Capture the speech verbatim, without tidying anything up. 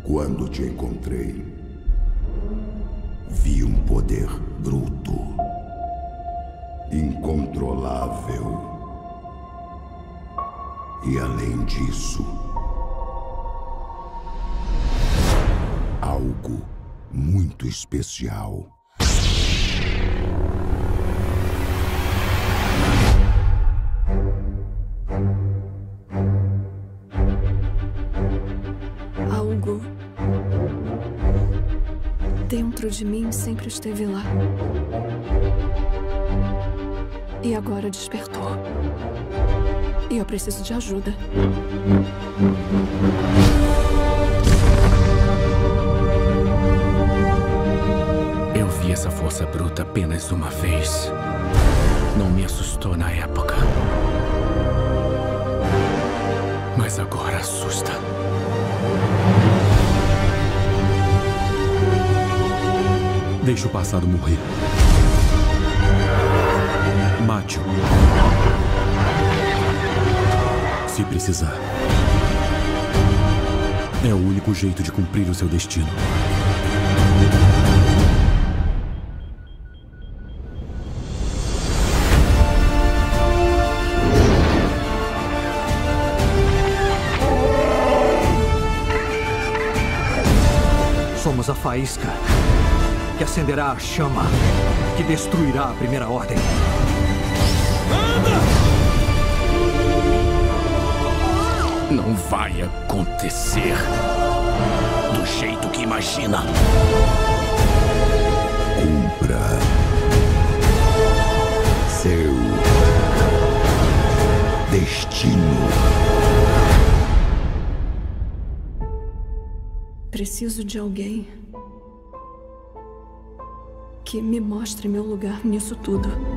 Quando te encontrei, vi um poder bruto, incontrolável. E além disso, algo muito especial. Algo dentro de mim sempre esteve lá. E agora despertou. E eu preciso de ajuda. Eu vi essa força bruta apenas uma vez. Não me assustou na época. Mas agora assusta. Deixe o passado morrer. Mate-o. Se precisar. É o único jeito de cumprir o seu destino. Somos a faísca que acenderá a chama que destruirá a Primeira Ordem. Não vai acontecer do jeito que imagina. Cumpra seu destino. Preciso de alguém que me mostre meu lugar nisso tudo.